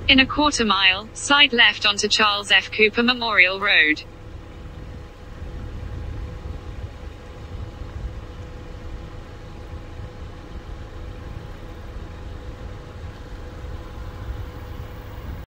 In a quarter mile, slide left onto Charles F. Cooper Memorial Road.